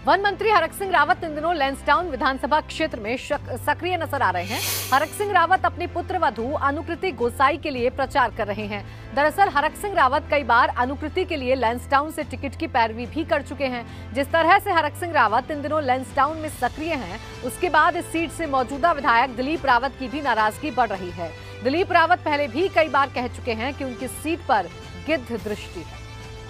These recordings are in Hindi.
वन मंत्री हरक सिंह रावत इन दिनों लैंसडाउन विधानसभा क्षेत्र में सक्रिय नजर आ रहे हैं। हरक सिंह रावत अपनी पुत्रवधू अनुकृति गोसाई के लिए प्रचार कर रहे हैं। दरअसल हरक सिंह रावत कई बार अनुकृति के लिए लैंसडाउन से टिकट की पैरवी भी कर चुके हैं। जिस तरह से हरक सिंह रावत इन दिनों लैंसडाउन में सक्रिय हैं, उसके बाद इस सीट से मौजूदा विधायक दिलीप रावत की भी नाराजगी बढ़ रही है। दिलीप रावत पहले भी कई बार कह चुके हैं कि उनकी सीट पर गिद्ध दृष्टि है।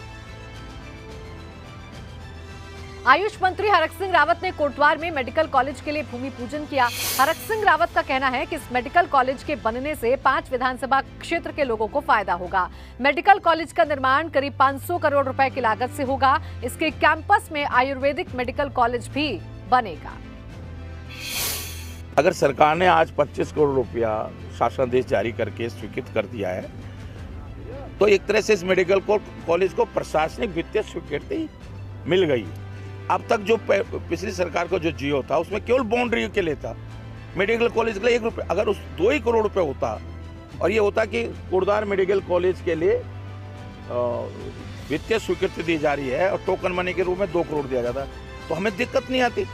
आयुष मंत्री हरक सिंह रावत ने कोटवार में मेडिकल कॉलेज के लिए भूमि पूजन किया। हरक सिंह रावत का कहना है कि इस मेडिकल कॉलेज के बनने से 5 विधानसभा क्षेत्र के लोगों को फायदा होगा। मेडिकल कॉलेज का निर्माण करीब 500 करोड़ रुपए की लागत से होगा। इसके कैंपस में आयुर्वेदिक मेडिकल कॉलेज भी बनेगा। अगर सरकार ने आज 25 करोड़ रुपया शासनादेश जारी करके स्वीकृत कर दिया है, तो एक तरह से इस मेडिकल कॉलेज को प्रशासनिक वित्तीय स्वीकृति मिल गई। अब तक जो पिछली सरकार को जो जियो था, उसमें केवल बाउंड्री के लिए था। मेडिकल कॉलेज के लिए 1 रुपये, अगर उस 2 ही करोड़ रुपए होता और ये होता कि कोटद्वार मेडिकल कॉलेज के लिए वित्तीय स्वीकृति दी जा रही है और टोकन मनी के रूप में 2 करोड़ दिया जाता, तो हमें दिक्कत नहीं आती।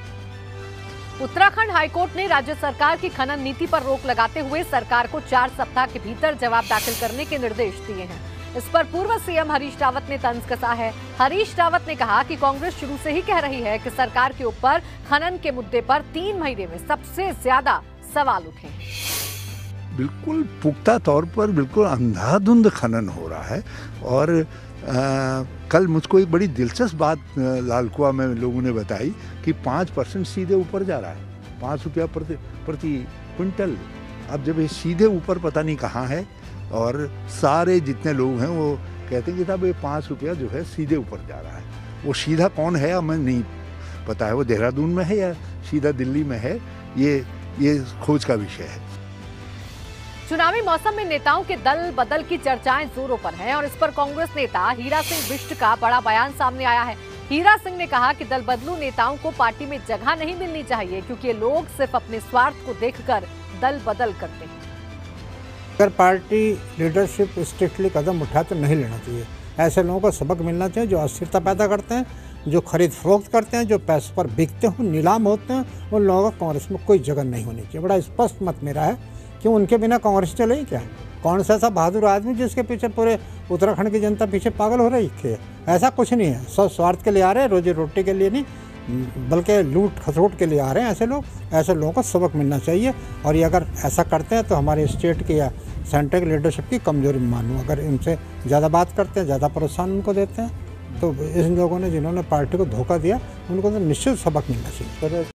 उत्तराखंड हाईकोर्ट ने राज्य सरकार की खनन नीति पर रोक लगाते हुए सरकार को 4 सप्ताह के भीतर जवाब दाखिल करने के निर्देश दिए हैं। इस पर पूर्व सीएम हरीश रावत ने तंज कसा है। हरीश रावत ने कहा कि कांग्रेस शुरू से ही कह रही है कि सरकार के ऊपर खनन के मुद्दे पर 3 महीने में सबसे ज्यादा सवाल उठे। बिल्कुल पुख्ता तौर पर बिल्कुल अंधाधुंध खनन हो रहा है। और कल मुझको एक बड़ी दिलचस्प बात लालकुआ में लोगों ने बताई कि 5% सीधे ऊपर जा रहा है, 5 रुपया प्रति क्विंटल। अब जब ये सीधे ऊपर पता नहीं कहाँ है, और सारे जितने लोग हैं वो कहते हैं कि साहब ये 5 रुपया जो है सीधे ऊपर जा रहा है। वो सीधा कौन है हमें नहीं पता है, वो देहरादून में है या सीधा दिल्ली में है, ये खोज का विषय है। चुनावी मौसम में नेताओं के दल बदल की चर्चाएं जोरों पर हैं और इस पर कांग्रेस नेता हीरा सिंह बिष्ट का बड़ा बयान सामने आया है। हीरा सिंह ने कहा कि दल बदलू नेताओं को पार्टी में जगह नहीं मिलनी चाहिए, क्योंकि लोग सिर्फ अपने स्वार्थ को देखकर दल बदल करते हैं। अगर पार्टी लीडरशिप स्ट्रिक्टली कदम उठाए तो नहीं लेना चाहिए। ऐसे लोगों को सबक मिलना चाहिए जो अस्थिरता पैदा करते हैं, जो खरीद फरोख्त करते हैं, जो पैसों पर बिकते हो, नीलाम होते हैं। उन लोगों को कांग्रेस में कोई जगह नहीं होनी चाहिए। बड़ा स्पष्ट मत मेरा है कि उनके बिना कांग्रेस चले ही क्या। कौन सा ऐसा बहादुर आदमी जिसके पीछे पूरे उत्तराखंड की जनता पीछे पागल हो रही है? ऐसा कुछ नहीं है। सब स्वार्थ के लिए आ रहे हैं, रोजी रोटी के लिए नहीं, बल्कि लूट खसोट के लिए आ रहे हैं। ऐसे लोगों को सबक मिलना चाहिए। और ये अगर ऐसा करते हैं तो हमारे स्टेट की या सेंटर की लीडरशिप की कमजोरी मानूं। अगर इनसे ज़्यादा बात करते हैं, ज़्यादा प्रोत्साहन उनको देते हैं, तो इन लोगों ने जिन्होंने पार्टी को धोखा दिया, उनको तो निश्चित सबक मिलना चाहिए।